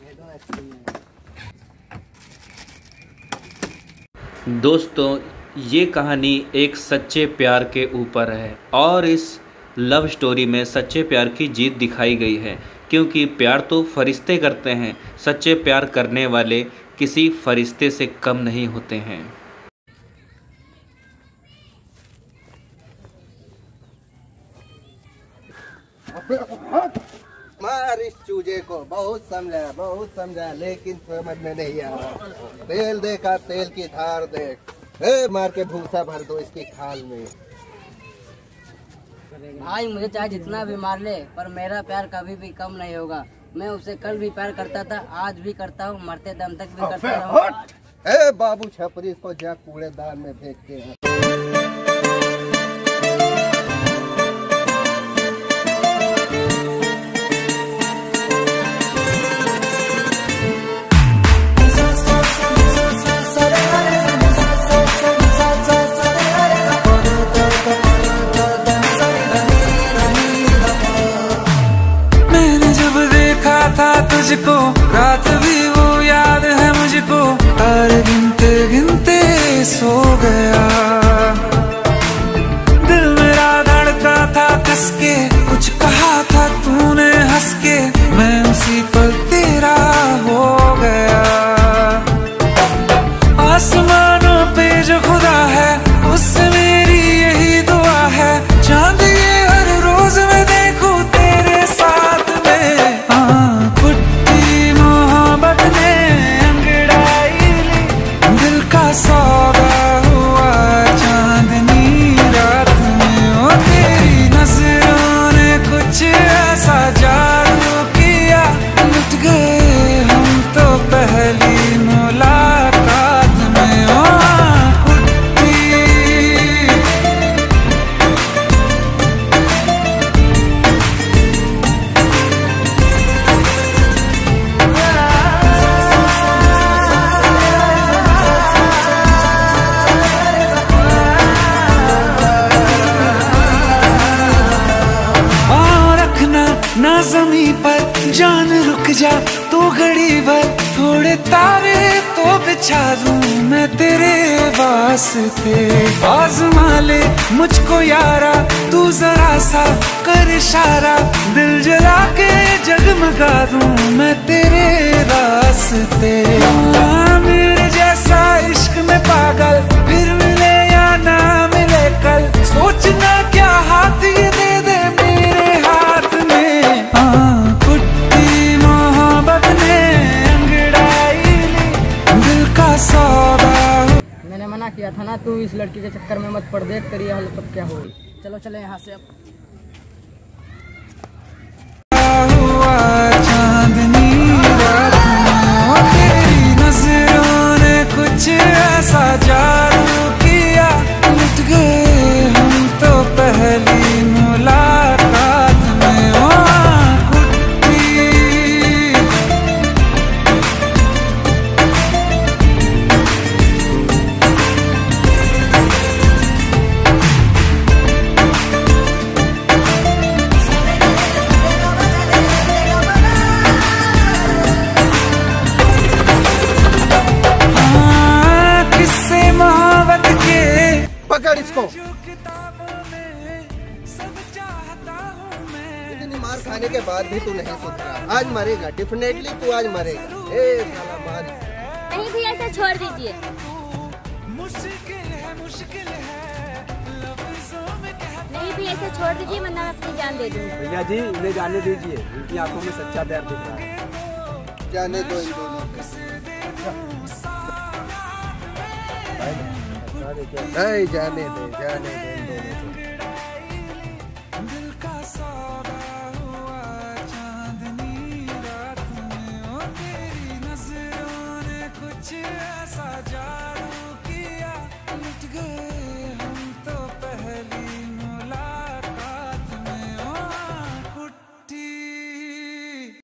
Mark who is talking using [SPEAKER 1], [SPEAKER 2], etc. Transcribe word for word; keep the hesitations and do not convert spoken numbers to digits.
[SPEAKER 1] दोस्तों, ये कहानी एक सच्चे प्यार के ऊपर है और इस लव स्टोरी में सच्चे प्यार की जीत दिखाई गई है, क्योंकि प्यार तो फरिश्ते करते हैं, सच्चे प्यार करने वाले किसी फरिश्ते से कम नहीं होते हैं।
[SPEAKER 2] मार इस चूजे को, बहुत समझा बहुत समझा लेकिन समझ में नहीं आ रहा। तेल देखा, तेल की धार देख, ए, मार के भूसा भर दो इसकी खाल में।
[SPEAKER 3] भाई मुझे चाहे जितना भी मार ले, पर मेरा प्यार कभी भी कम नहीं होगा। मैं उसे कल भी प्यार करता था, आज भी करता हूँ, मरते दम तक भी करता रहूँगा।
[SPEAKER 2] ए बाबू छपरी, इसको जा कूड़ेदान में फेंक के।
[SPEAKER 4] तुझको रात भी वो याद है मुझको, तारे गिनते गिनते सो गया। दिल मेरा धड़का था कसके, कुछ कहा था तूने हंस के, मैं उसी पल तेरा हो गया। आसमानों पे जो खुदा है, उससे मेरी यही दुआ है, चांद ये हर रोज मैं देखूं तेरे साथ में। सौदा हुआ चांदनी रात में, ओ तेरी नजरों ने कुछ ऐसा जादू किया, लुट गए हम तो पहली मुलाकात में। ओ ना ज़मीं पर जान रुक जा तू घड़ी भर, थोड़े तारे तो बिछा दूं मैं तेरे वास्ते। आज़मा ले मुझको यारा, तू जरा सा कर इशारा, दिल जला के जगमगा दूं मैं तेरे रास्ते। मेरे जैसा इश्क में पागल फिर मिले या ना मिले कल, सोचना क्या हाथ ये दे दे मेरे हाथ में।
[SPEAKER 3] मैंने मना किया था ना, तू इस लड़की के चक्कर में मत पड़, देख तेरी हालत अब क्या होगी। चलो चले यहाँ से अब।
[SPEAKER 4] चांदनी रात में तेरी नजरों ने कुछ ऐसा जादू किया, लुट गए हम तो पहली मुलाकात में। ओ
[SPEAKER 2] पकड़ इसको। इतनी मार खाने के बाद भी तू नहीं सुधरा, आज मरेगा, डेफिनेटली तू आज मरेगा। ए साला मार।
[SPEAKER 5] नहीं भैया, ऐसा छोड़ दीजिए। नहीं भैया, ऐसा छोड़ दीजिए, वरना मैं अपनी जान दे दूंगा।
[SPEAKER 6] भैया जी, इन्हें जाने दीजिए, इनकी आंखों में सच्चा प्यार दिख रहा है।
[SPEAKER 2] जाने दो इन दोनों को। नहीं, जाने दे, जाने दे इन दोनों को।
[SPEAKER 4] दिल का सौदा हुआ चांदनी रात में, ओ तेरी नजरों ने कुछ ऐसा जा